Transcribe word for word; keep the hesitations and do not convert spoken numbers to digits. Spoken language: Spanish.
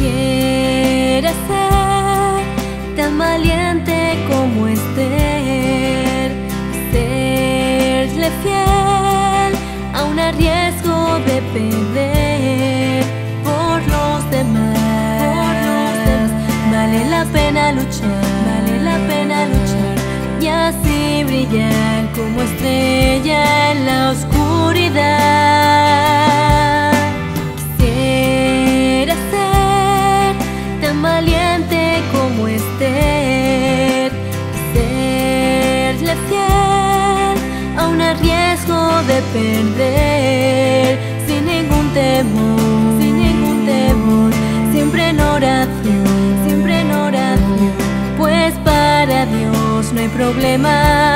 Quisiera ser tan valiente como Esther, serle fiel aun a riesgo de perder por los demás. Por los demás. Vale la pena luchar, vale la pena luchar y así brillar como estrella en la oscuridad. Quisiera ser tan valiente como Esther, serle fiel aun a riesgo de perder, sin ningún temor, sin ningún temor, siempre en oración, siempre en oración, pues para Dios no hay problema